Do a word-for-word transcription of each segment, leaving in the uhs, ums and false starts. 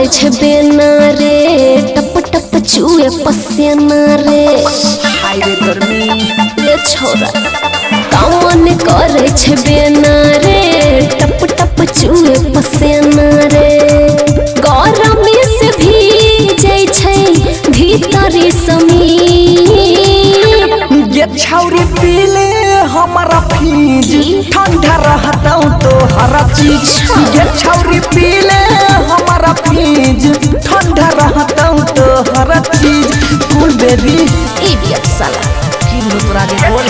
करे छे बेना रे टप टप चुए पसेना रे हाय रे गर्मी ले छोरा कौन करे छे बेना रे टप टप चुए पसेना रे गरमी से भीजे छे भीतरी समीर ये छौरी पीले हमारा फ्रिज ठंडा रहता तो हर चीज ये छौरी पीले हमारा फ्रिज ठंडा रहता तो हर चीज कूल बेबी इडियट साला की लुतरा के बोल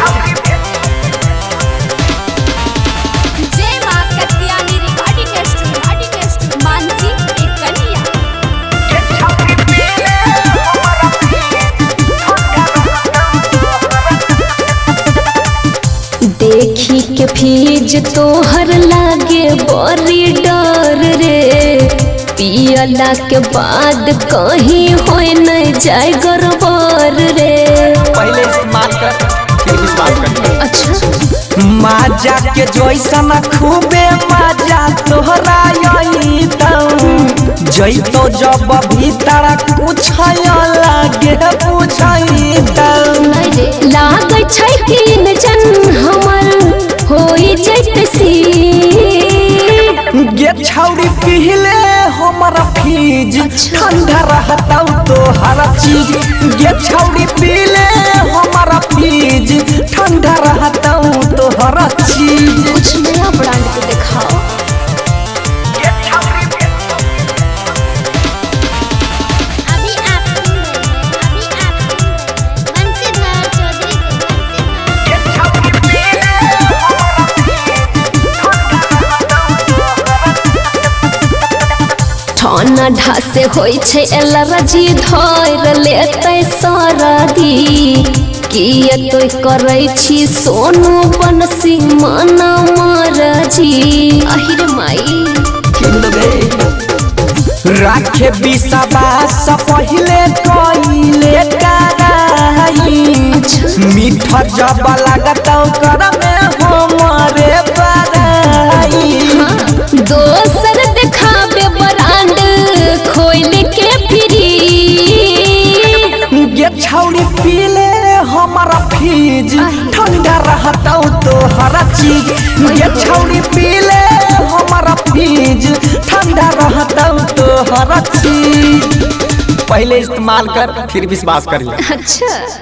जय मां Katyani recording studio recording studio Mansi एक कन्या ये छौरी पीले हमारा फ्रिज ठंडा देखी के फीज तोहर लागे बड़ी डर रे पियला के बाद कहीं होए नहीं जाए गड़बड़ रे पहले इस्तेमाल कर फिर विश्वास कर। अच्छा माजा के जैसा न खूबे माजा तोहरा यही जई तो जब भीतर कुछ लागे पूछई नहीं रे लागे छै कि न जन हमर होई जैते सी ये छौरी पीले हमारा फ्रिज ठंडा रहता तो हर चीज ये छौरी पीले हमारा फ्रिज ठंडा रहता तो हर चीज कुछ नया ब्रांड के दिखाओ अभी आप सुन रहे हैं अभी आप सुन रहे हैं बंसीधर चौधरी ठाना ढासे होई छे एलर्जी धर लेते सरदी किए तो करै छी सोनू बनसी मन मरजी अहिर माई राखे विश्वास पहले कइले कराई मीठा जब लागत कर में हमारे बराई दोसर दिखाबे ब्रांड खोल के फ्री ये छौरी पीले हमारा फ्रिज ठंडा रहता तो हर चीज ये छौरी पीले हमारा फ्रिज ठंडा रहता तो हर चीज पहले इस्तेमाल कर फिर विश्वास करिए। अच्छा।